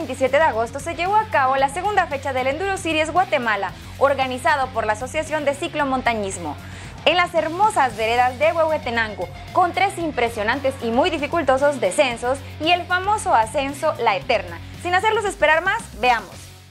27 de agosto se llevó a cabo la segunda fecha del Enduro Series Guatemala, organizado por la Asociación de Ciclomontañismo, en las hermosas veredas de Huehuetenango, con 3 impresionantes y muy dificultosos descensos y el famoso ascenso La Eterna. Sin hacerlos esperar más, veamos.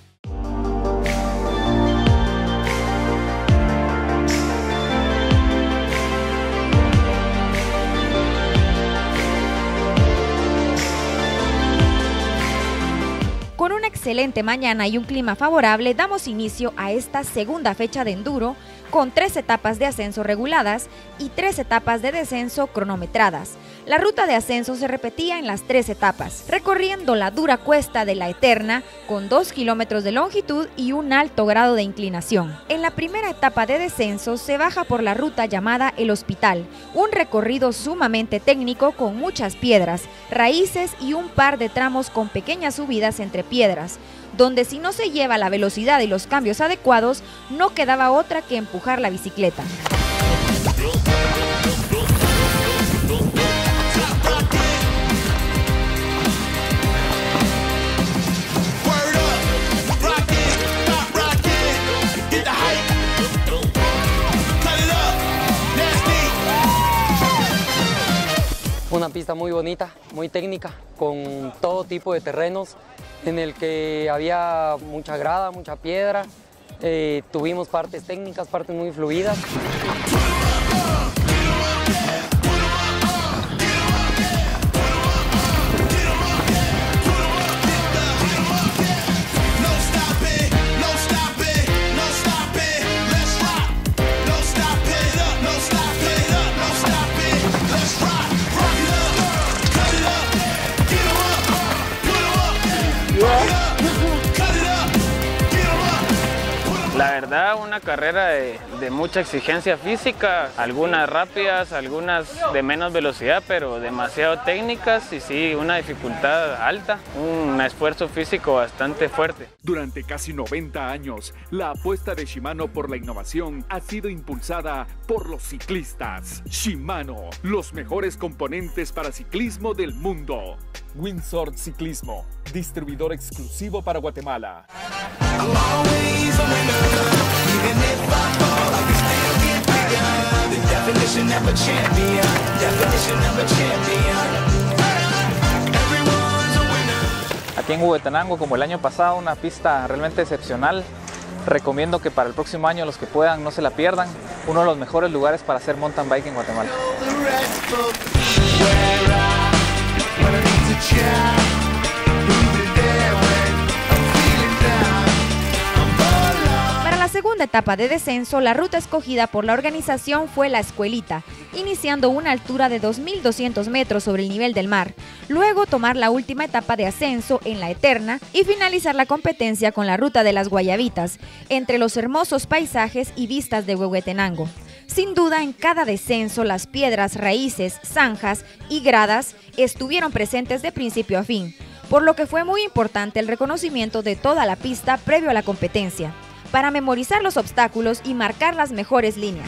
Con una excelente mañana y un clima favorable, damos inicio a esta segunda fecha de enduro con 3 etapas de ascenso reguladas y 3 etapas de descenso cronometradas. La ruta de ascenso se repetía en las 3 etapas, recorriendo la dura cuesta de La Eterna con 2 kilómetros de longitud y un alto grado de inclinación. En la primera etapa de descenso se baja por la ruta llamada El Hospital, un recorrido sumamente técnico con muchas piedras, raíces y un par de tramos con pequeñas subidas entre piedras, donde si no se lleva la velocidad y los cambios adecuados, no quedaba otra que empujar la bicicleta. Una pista muy bonita, muy técnica, con todo tipo de terrenos, en el que había mucha grada, mucha piedra, tuvimos partes técnicas, partes muy fluidas. La verdad, una carrera de mucha exigencia física, algunas rápidas, algunas de menos velocidad, pero demasiado técnicas y sí, una dificultad alta, un esfuerzo físico bastante fuerte. Durante casi 90 años, la apuesta de Shimano por la innovación ha sido impulsada por los ciclistas. Shimano, los mejores componentes para ciclismo del mundo. Windsor Ciclismo, distribuidor exclusivo para Guatemala. Aquí en Huehuetenango, como el año pasado, una pista realmente excepcional. Recomiendo que para el próximo año los que puedan no se la pierdan. Uno de los mejores lugares para hacer mountain bike en Guatemala. Para la segunda etapa de descenso, la ruta escogida por la organización fue La Escuelita, iniciando una altura de 2.200 metros sobre el nivel del mar, luego tomar la última etapa de ascenso en La Eterna y finalizar la competencia con la ruta de las Guayabitas, entre los hermosos paisajes y vistas de Huehuetenango. Sin duda, en cada descenso, las piedras, raíces, zanjas y gradas estuvieron presentes de principio a fin, por lo que fue muy importante el reconocimiento de toda la pista previo a la competencia, para memorizar los obstáculos y marcar las mejores líneas.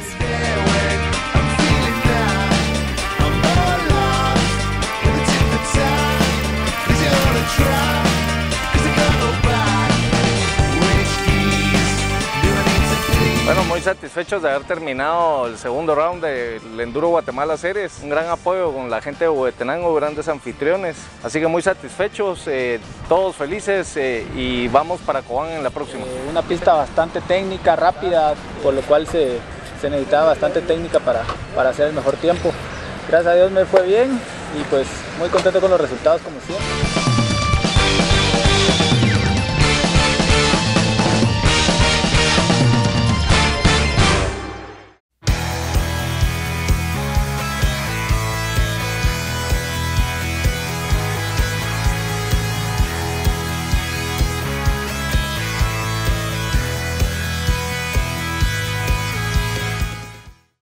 Bueno, muy satisfechos de haber terminado el segundo round del Enduro Guatemala Series. Un gran apoyo con la gente de Huehuetenango, grandes anfitriones. Así que muy satisfechos, todos felices y vamos para Cobán en la próxima. Una pista bastante técnica, rápida, por lo cual se necesitaba bastante técnica para hacer el mejor tiempo. Gracias a Dios me fue bien y pues muy contento con los resultados como siempre.